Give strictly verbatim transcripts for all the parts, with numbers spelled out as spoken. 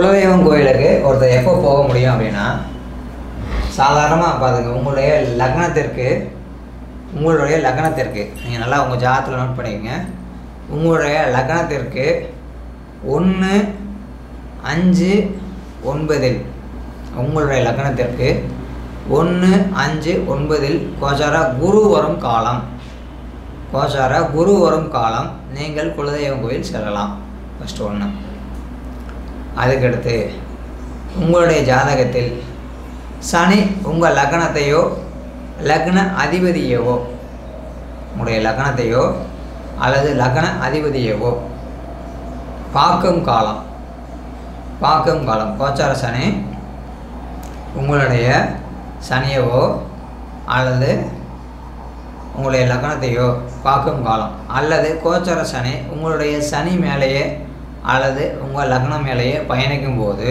குலதெய்வம் கோயிலுக்கு ஒருத்தர் எப்போ போக முடியும் அப்படின்னா, சாதாரணமாக பார்த்துங்க, உங்களுடைய லக்னத்திற்கு உங்களுடைய லக்னத்திற்கு நீங்கள் நல்லா உங்கள் ஜாதகத்தில் நோட் பண்ணிக்கங்க. உங்களுடைய லக்னத்திற்கு ஒன்று அஞ்சு ஒன்பதில் உங்களுடைய லக்னத்திற்கு ஒன்று அஞ்சு ஒன்பதில் கோச்சார குரு வரும் காலம் கோச்சார குரு வரும் காலம் நீங்கள் குலதெய்வம் கோயில் செல்லலாம். ஃபஸ்ட்டு ஒன்று. அதுக்கடுத்து உங்களுடைய ஜாதகத்தில் சனி உங்கள் லக்னத்தையோ லக்ன அதிபதியவோ உங்களுடைய லக்னத்தையோ அல்லது லக்ன அதிபதியவோ பார்க்கும் காலம் பார்க்கும் காலம் கோச்சார சனி உங்களுடைய சனியவோ அல்லது உங்களுடைய லக்னத்தையோ பார்க்கும் காலம், அல்லது கோச்சார சனி உங்களுடைய சனி மேலேயே அல்லது உங்கள் லக்னம் மேலேயே பயணிக்கும் போது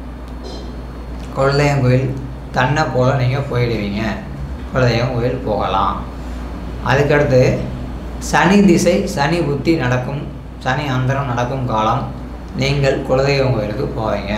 குலதெய்வம் கோயில் தன்னை போல் நீங்கள் போயிடுவீங்க. குலதெய்வம் கோயில் போகலாம். அதுக்கடுத்து சனி திசை சனி புத்தி நடக்கும் சனி அந்தரம் நடக்கும் காலம் நீங்கள் குலதெய்வம் கோயிலுக்கு போவீங்க.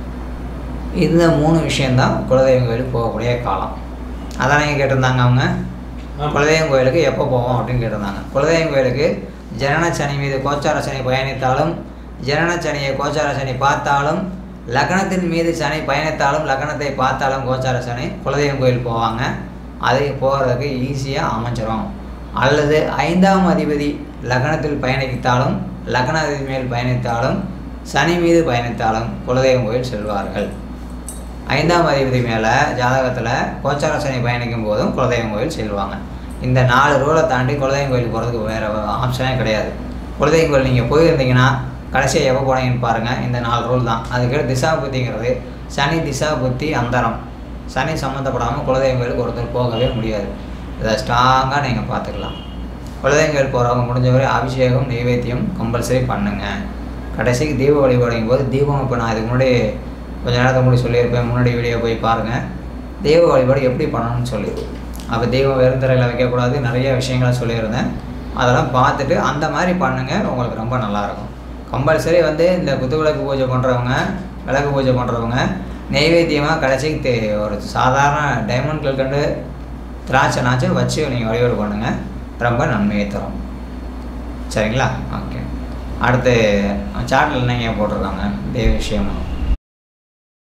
இந்த மூணு விஷயந்தான் குலதெய்வம் கோயிலுக்கு போகக்கூடிய காலம். அதான் நீங்கள் கேட்டிருந்தாங்க, அவங்க குலதெய்வம் கோயிலுக்கு எப்போ போவோம் அப்படின்னு கேட்டிருந்தாங்க. குலதெய்வம் கோயிலுக்கு ஜனன சனி மீது கோச்சார சனி பயணித்தாலும், ஜனன சனியை கோச்சார சனி பார்த்தாலும், லக்னத்தின் மீது சனி பயணித்தாலும், லக்னத்தை பார்த்தாலும் கோச்சார சனி குலதெய்வம் கோயில் போவாங்க. அது போகிறதுக்கு ஈஸியாக அமைஞ்சிரும். அல்லது ஐந்தாம் அதிபதி லக்னத்தில் பயணித்தாலும், லக்ன அதிபதி மேல் பயணித்தாலும், சனி மீது பயணித்தாலும் குலதெய்வம் கோயில் செல்வார்கள். ஐந்தாம் அதிபதி மேலே ஜாதகத்தில் கோச்சார சனி பயணிக்கும் போதும் குலதெய்வம் கோயில் செல்வாங்க. இந்த நாலு ரூலை தாண்டி குலதெய்வம் கோயிலுக்கு போகிறதுக்கு வேறு ஆப்ஷனே கிடையாது. குலதெய்வம் கோயில் நீங்கள் போயிருந்தீங்கன்னா கடைசியாக எப்போ போனீங்கன்னு பாருங்கள். இந்த நாலு ரூல் தான். அதுக்கடுத்து திசா புத்திங்கிறது சனி திசா புத்தி அந்தரம் சனி சம்மந்தப்படாமல் குலதெய்வம் கோயிலுக்கு ஒருத்தர் போகவே முடியாது. இதை ஸ்ட்ராங்காக நீங்கள் பார்த்துக்கலாம். குலதெய்வம் கோயில் போகிறவங்க முடிஞ்சவரை அபிஷேகம் நைவேத்தியம் கம்பல்சரி பண்ணுங்கள். கடைசிக்கு தீப வழிபாடுங்கும் போது தீபம் இப்போ நான் இதுக்கு முன்னாடி கொஞ்சம் நேரத்துக்கு முன்னாடி சொல்லியிருப்பேன், முன்னாடி வீடியோ போய் பாருங்கள். தெய்வ வழிபாடு எப்படி பண்ணணும்னு சொல்லி, அப்போ தெய்வம் வெறுந்தரையில் வைக்கக்கூடாது, நிறைய விஷயங்களை சொல்லியிருந்தேன். அதெல்லாம் பார்த்துட்டு அந்த மாதிரி பண்ணுங்கள், உங்களுக்கு ரொம்ப நல்லாயிருக்கும். கம்பல்சரி வந்து இந்த குத்து விளக்கு பூஜை பண்ணுறவங்க, விளக்கு பூஜை பண்ணுறவங்க நெய்வேத்தியமாக கடைசிக்கு தே ஒரு சாதாரண டைமண்ட் கல்கண்டு திராட்சை நாச்சும் வச்சு நீங்கள் வழிபாடு பண்ணுங்கள், ரொம்ப நன்மையை தரும். சரிங்களா? ஓகே. அடுத்து சாட்டில் நீங்கள் போட்டிருக்காங்க தெய்வ விஷயமா